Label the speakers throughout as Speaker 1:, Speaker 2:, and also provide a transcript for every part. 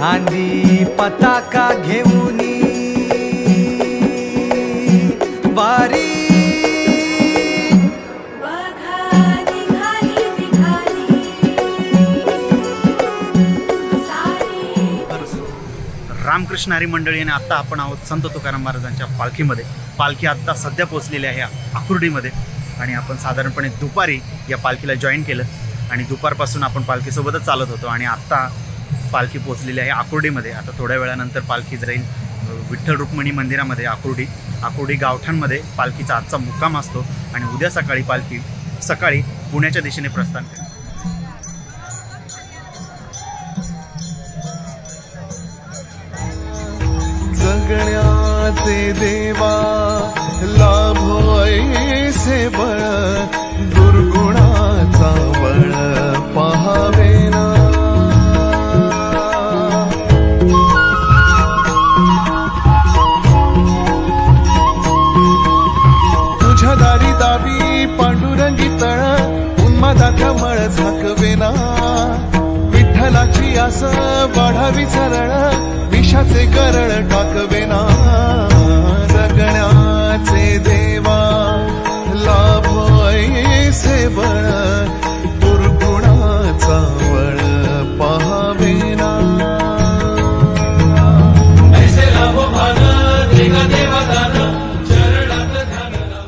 Speaker 1: खांदी पताका घेऊनी वारी
Speaker 2: रामकृष्ण हरी मंडळी आणि आता आपण आहोत संत तुकाराम महाराजांच्या पालखीमध्ये. पालखी आत्ता सध्या पोहोचलेली आहे आकुर्डीमध्ये आणि आपण साधारणपणे दुपारी या पालखीला जॉईन केलं आणि दुपारपासून आपण पालखीसोबतच चालत होतो आणि आत्ता पालखी पोहोचलेली आहे आकुर्डीमध्ये. आता थोड्या वेळानंतर पालखी जाईल विठ्ठल रुक्मिणी मंदिरामध्ये आकुर्डी गावठाणमध्ये पालखीचा आजचा मुक्काम असतो आणि उद्या सकाळी पालखी सकाळी पुण्याच्या दिशेने प्रस्थान करेल.
Speaker 3: जगण्याचे देवा लाभो ऐसे बळ दुर्गुणाचा बळ पहावेना. तुझ्या दारी दावी पांडुरंगी तळ उन्मादाचा मळ झाकवेना. विठ्ठलाची आस वाढावी सरळ विषाचे करळ टाकवेना. जगण्याचे देवा लाभो ऐसे बळ दुर्गुणाचा बळ पहावेना. ऐसे लाभो भान देगा देवा दान चरणात ध्यान लाभ.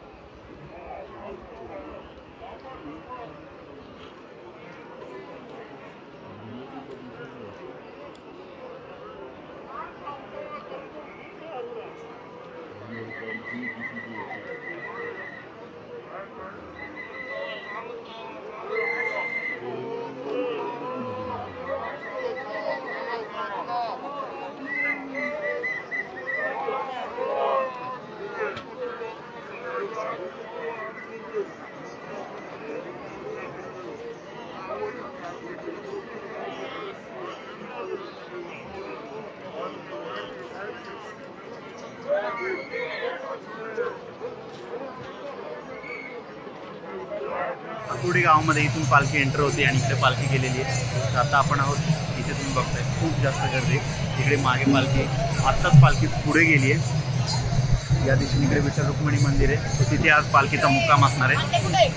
Speaker 2: आकुर्डी गावामध्ये इथून पालखी एंटर होती आणि इकडे पालखी गेलेली आहे. तर आता आपण आहोत इथे, तुम्ही बघताय खूप जास्त गर्दी. इकडे मागे पालखी आत्ताच पालखी पुढे गेली आहे. या दिशेने इकडे विठ्ठल रुक्मिणी मंदिर आहे, तर तिथे आज पालखीचा मुक्काम असणार आहे.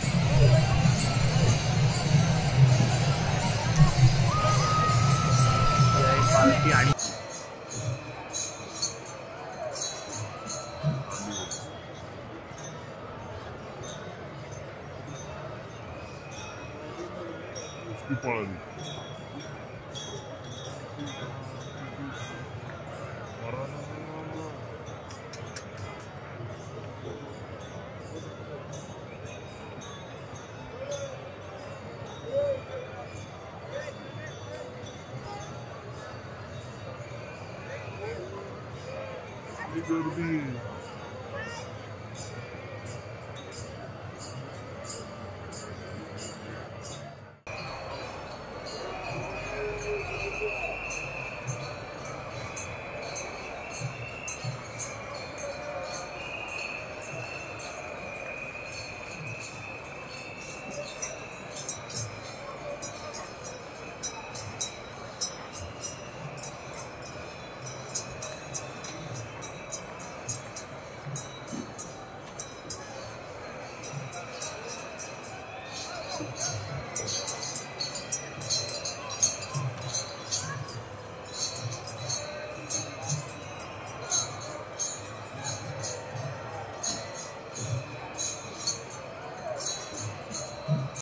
Speaker 2: पालखी आणि